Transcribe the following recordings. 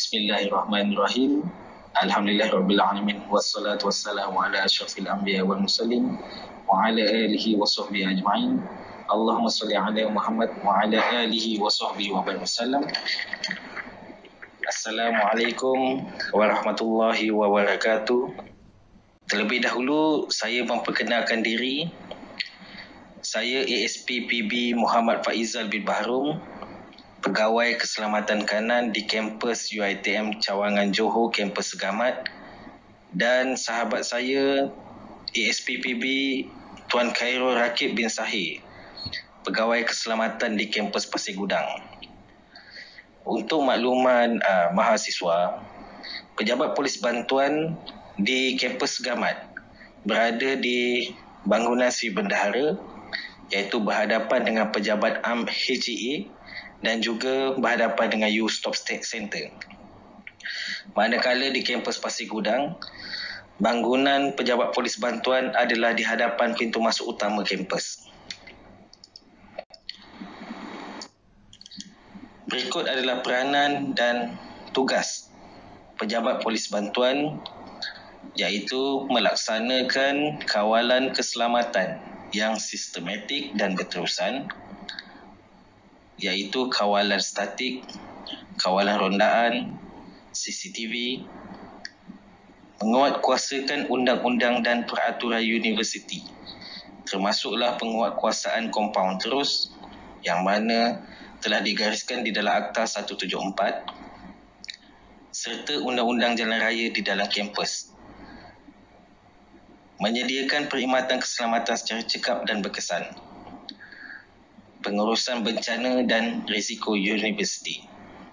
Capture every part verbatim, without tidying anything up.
Bismillahirrahmanirrahim. Alhamdulillahirabbil alamin wassalatu wassalamu ala asyrafil anbiya wal mursalin wa ala alihi wa sahbihi ajma'in. Allahumma shalli ala Muhammad wa ala alihi wa sahbihi wa sallam. Assalamualaikum warahmatullahi wabarakatuh. Terlebih dahulu saya memperkenalkan diri. Saya A S P P B Muhammad Faizal bin Bahrum, Pegawai Keselamatan Kanan di kampus U I T M Cawangan Johor, kampus Segamat, dan sahabat saya A S P P B Tuan Khairul Rakib bin Sahir, Pegawai Keselamatan di kampus Pasir Gudang. Untuk makluman uh, mahasiswa, pejabat polis bantuan di kampus Segamat berada di bangunan Sri Bendahara, iaitu berhadapan dengan pejabat A M H G A dan juga berhadapan dengan U Stop State Center. Manakala di kampus Pasir Gudang, bangunan pejabat polis bantuan adalah di hadapan pintu masuk utama kampus. Berikut adalah peranan dan tugas pejabat polis bantuan, iaitu melaksanakan kawalan keselamatan yang sistematik dan berterusan, iaitu kawalan statik, kawalan rondaan, C C T V, menguatkuasakan undang-undang dan peraturan universiti, termasuklah penguatkuasaan kompaun terus yang mana telah digariskan di dalam Akta seratus tujuh puluh empat, serta undang-undang jalan raya di dalam kampus. Menyediakan perkhidmatan keselamatan secara cekap dan berkesan. Pengurusan bencana dan risiko universiti.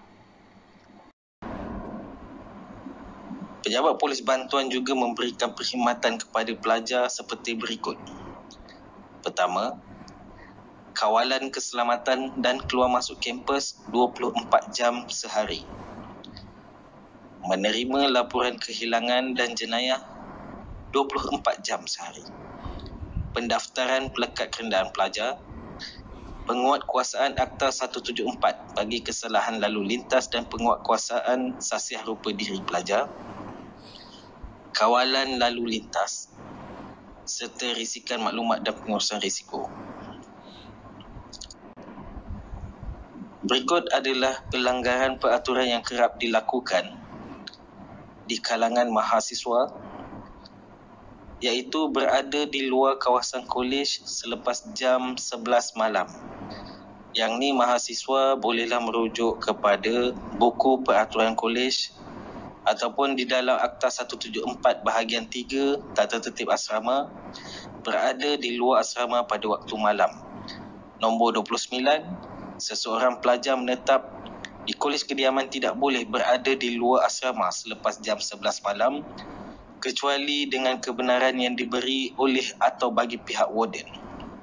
Pejabat polis bantuan juga memberikan perkhidmatan kepada pelajar seperti berikut. Pertama, kawalan keselamatan dan keluar masuk kampus dua puluh empat jam sehari. Menerima laporan kehilangan dan jenayah dua puluh empat jam sehari. Pendaftaran pelekat kerendaan pelajar. Penguatkuasaan Akta seratus tujuh puluh empat bagi kesalahan lalu lintas dan penguatkuasaan sasiah rupa diri pelajar. Kawalan lalu lintas serta risikan maklumat dan pengurusan risiko. Berikut adalah pelanggaran peraturan yang kerap dilakukan di kalangan mahasiswa, iaitu berada di luar kawasan kolej selepas jam sebelas malam. Yang ni mahasiswa bolehlah merujuk kepada buku peraturan kolej ataupun di dalam Akta seratus tujuh puluh empat bahagian tiga tata tertib asrama, berada di luar asrama pada waktu malam. Nombor dua puluh sembilan, seseorang pelajar menetap di kolej kediaman tidak boleh berada di luar asrama selepas jam sebelas malam kecuali dengan kebenaran yang diberi oleh atau bagi pihak warden.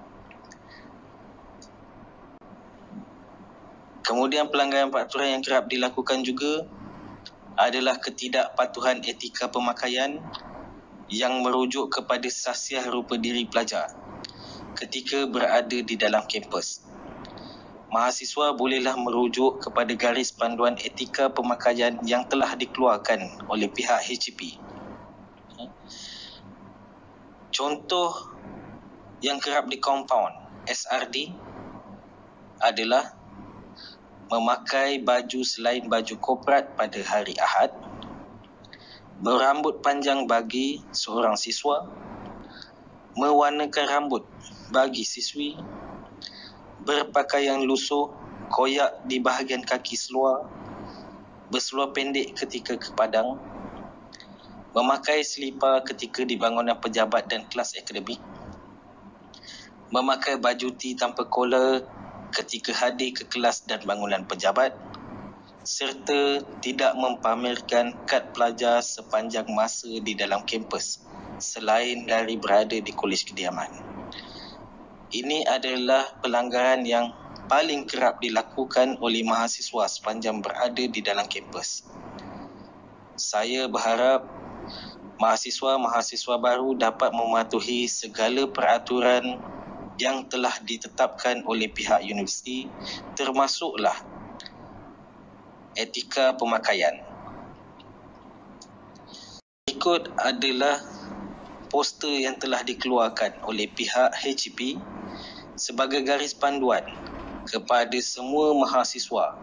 Kemudian pelanggaran peraturan yang kerap dilakukan juga adalah ketidakpatuhan etika pemakaian yang merujuk kepada sasiah rupa diri pelajar ketika berada di dalam kampus. Mahasiswa bolehlah merujuk kepada garis panduan etika pemakaian yang telah dikeluarkan oleh pihak H C P. Contoh yang kerap di compound S R D adalah memakai baju selain baju korporat pada hari Ahad, berambut panjang bagi seorang siswa, mewarnakan rambut bagi siswi, berpakaian lusuh, koyak di bahagian kaki seluar, berseluar pendek ketika ke padang, memakai selipar ketika di bangunan pejabat dan kelas akademik, memakai baju T tanpa kollar ketika hadir ke kelas dan bangunan pejabat, serta tidak mempamerkan kad pelajar sepanjang masa di dalam kampus selain dari berada di kolej kediaman. Ini adalah pelanggaran yang paling kerap dilakukan oleh mahasiswa sepanjang berada di dalam kampus. Saya berharap mahasiswa-mahasiswa baru dapat mematuhi segala peraturan yang telah ditetapkan oleh pihak universiti, termasuklah etika pemakaian. Berikut adalah poster yang telah dikeluarkan oleh pihak H E P sebagai garis panduan kepada semua mahasiswa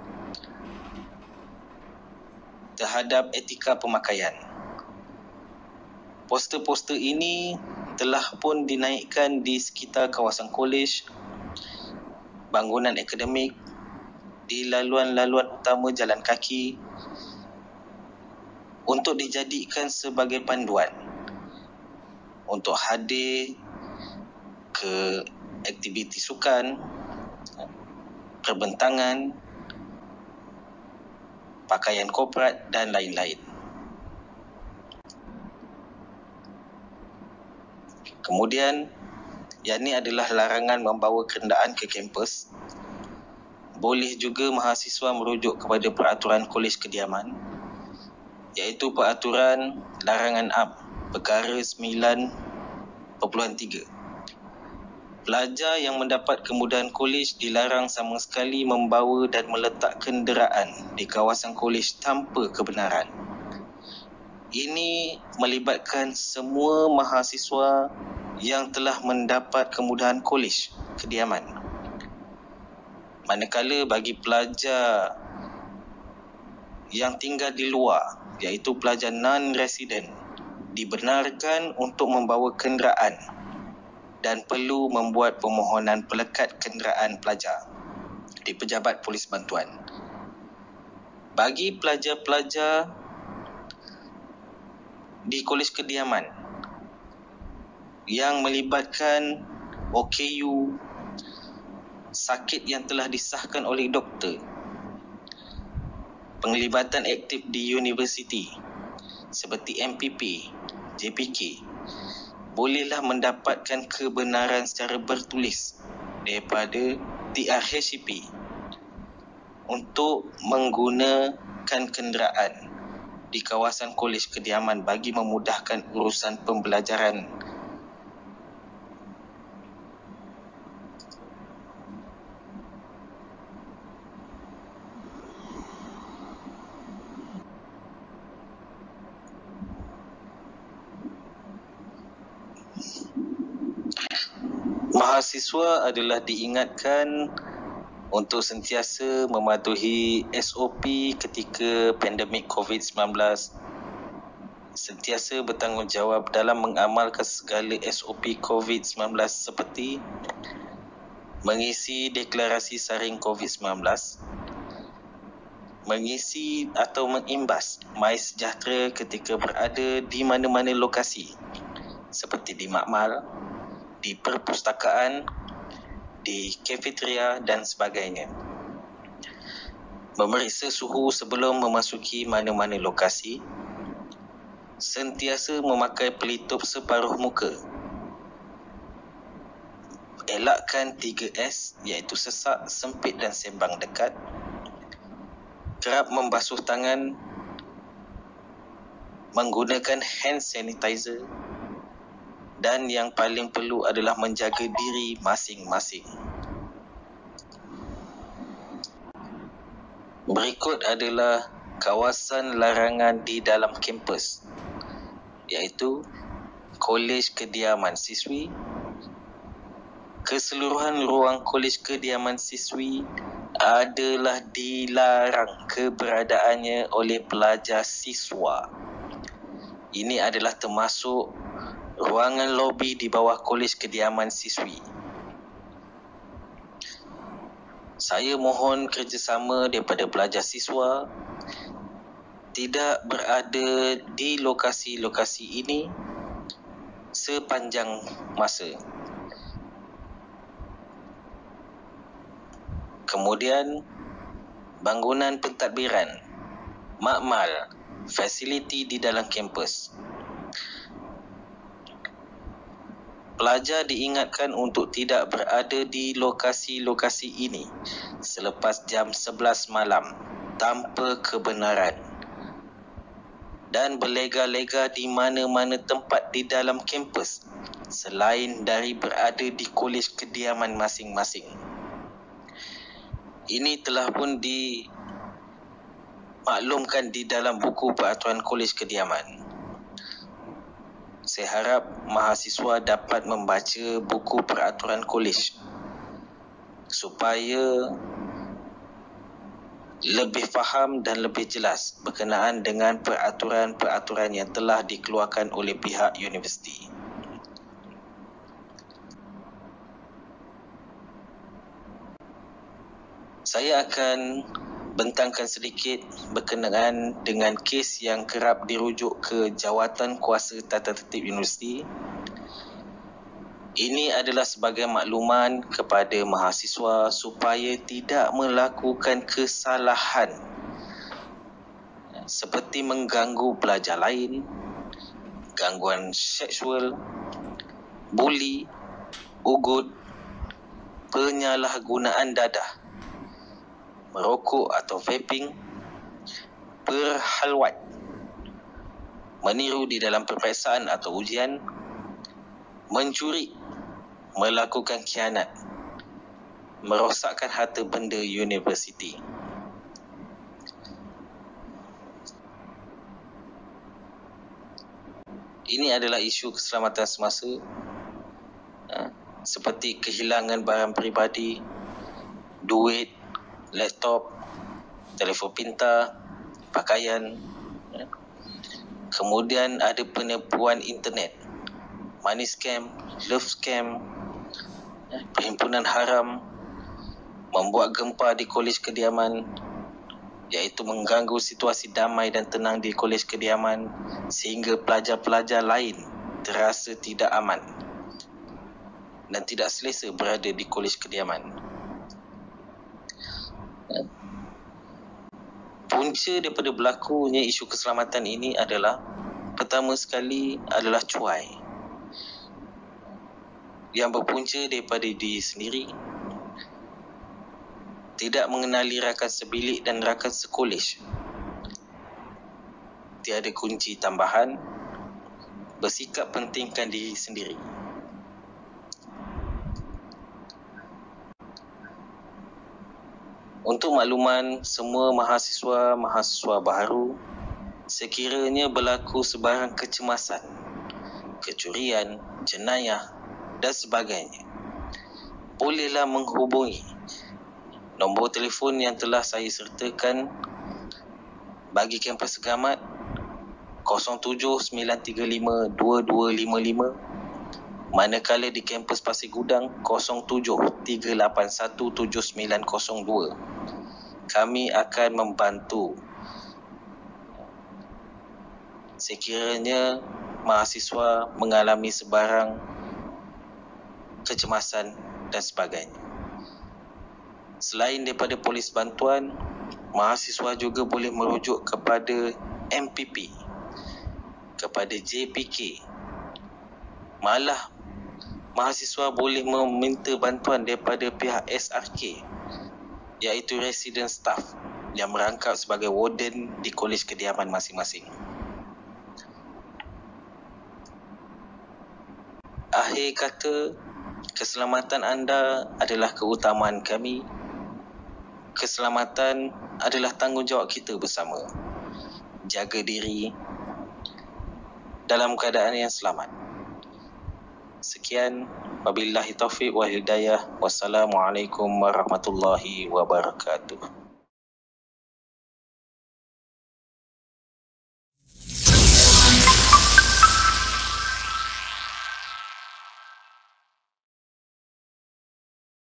terhadap etika pemakaian. Poster-poster ini telah pun dinaikkan di sekitar kawasan kolej, bangunan akademik, di laluan-laluan utama jalan kaki untuk dijadikan sebagai panduan untuk hadir ke aktiviti sukan, perbentangan, pakaian korporat dan lain-lain. Kemudian, yang ini adalah larangan membawa kenderaan ke kampus. Boleh juga mahasiswa merujuk kepada peraturan kolej kediaman, iaitu peraturan larangan A M perkara sembilan perpuluhan tiga. Pelajar yang mendapat kemudahan kolej dilarang sama sekali membawa dan meletak kenderaan di kawasan kolej tanpa kebenaran. Ini melibatkan semua mahasiswa yang telah mendapat kemudahan kolej kediaman. Manakala bagi pelajar yang tinggal di luar, iaitu pelajar non-resident, dibenarkan untuk membawa kenderaan dan perlu membuat permohonan pelekat kenderaan pelajar di Pejabat Polis Bantuan. Bagi pelajar-pelajar di kolej kediaman yang melibatkan O K U, sakit yang telah disahkan oleh doktor, penglibatan aktif di universiti seperti M P P, J P K, bolehlah mendapatkan kebenaran secara bertulis daripada T R H E P untuk menggunakan kenderaan di kawasan kolej kediaman bagi memudahkan urusan pembelajaran. Mahasiswa adalah diingatkan untuk sentiasa mematuhi S O P ketika pandemik covid sembilan belas, sentiasa bertanggungjawab dalam mengamalkan segala S O P covid sembilan belas seperti mengisi deklarasi saring covid sembilan belas, mengisi atau mengimbas MySejahtera ketika berada di mana-mana lokasi seperti di makmal, di perpustakaan, di kafeteria dan sebagainya. Memeriksa suhu sebelum memasuki mana-mana lokasi. Sentiasa memakai pelitup separuh muka. Elakkan tiga S iaitu sesak, sempit dan sembang dekat. Kerap membasuh tangan. Menggunakan hand sanitizer. Dan yang paling perlu adalah menjaga diri masing-masing. Berikut adalah kawasan larangan di dalam kampus, iaitu Kolej Kediaman Siswi. Keseluruhan ruang Kolej Kediaman Siswi adalah dilarang keberadaannya oleh pelajar siswa. Ini adalah termasuk ruangan lobi di bawah Kolej Kediaman Siswi. Saya mohon kerjasama daripada pelajar siswa tidak berada di lokasi-lokasi ini sepanjang masa. Kemudian, bangunan pentadbiran, makmal, fasiliti di dalam kampus. Pelajar diingatkan untuk tidak berada di lokasi-lokasi ini selepas jam sebelas malam tanpa kebenaran dan berlega-lega di mana-mana tempat di dalam kampus selain dari berada di kolej kediaman masing-masing. Ini telah pun dimaklumkan di dalam buku peraturan kolej kediaman. Saya harap mahasiswa dapat membaca buku peraturan kolej supaya lebih faham dan lebih jelas berkenaan dengan peraturan-peraturan yang telah dikeluarkan oleh pihak universiti. Saya akan bentangkan sedikit berkenaan dengan kes yang kerap dirujuk ke Jawatan Kuasa Tata Tertib Universiti. Ini adalah sebagai makluman kepada mahasiswa supaya tidak melakukan kesalahan seperti mengganggu pelajar lain, gangguan seksual, buli, ugut, penyalahgunaan dadah, merokok atau vaping, berhalwat, meniru di dalam peperiksaan atau ujian, mencuri, melakukan khianat, merosakkan harta benda universiti. Ini adalah isu keselamatan semasa, seperti kehilangan barang peribadi, duit, laptop, telefon pintar, pakaian. Kemudian ada penipuan internet, money scam, love scam, perhimpunan haram, membuat gempa di kolej kediaman, iaitu mengganggu situasi damai dan tenang di kolej kediaman sehingga pelajar-pelajar lain terasa tidak aman dan tidak selesa berada di kolej kediaman. Punca daripada berlakunya isu keselamatan ini adalah, pertama sekali adalah cuai yang berpunca daripada diri sendiri, tidak mengenali rakan sebilik dan rakan sekolej, tiada kunci tambahan, bersikap pentingkan diri sendiri. Untuk makluman semua mahasiswa-mahasiswa baharu, sekiranya berlaku sebarang kecemasan, kecurian, jenayah dan sebagainya, bolehlah menghubungi nombor telefon yang telah saya sertakan bagi kampus Segamat kosong tujuh sembilan tiga lima dua dua lima lima, manakala di kampus Pasir Gudang kosong tujuh tiga lapan satu tujuh sembilan kosong dua. Kami akan membantu sekiranya mahasiswa mengalami sebarang kecemasan dan sebagainya. Selain daripada polis bantuan, mahasiswa juga boleh merujuk kepada M P P, kepada J P K. Malah mahasiswa boleh meminta bantuan daripada pihak S R K, iaitu resident staff yang merangkap sebagai warden di kolej kediaman masing-masing. Akhir kata, keselamatan anda adalah keutamaan kami. Keselamatan adalah tanggungjawab kita bersama. Jaga diri dalam keadaan yang selamat. Sekian, wabillahi taufiq wal hidayah. Wassalamualaikum warahmatullahi wabarakatuh.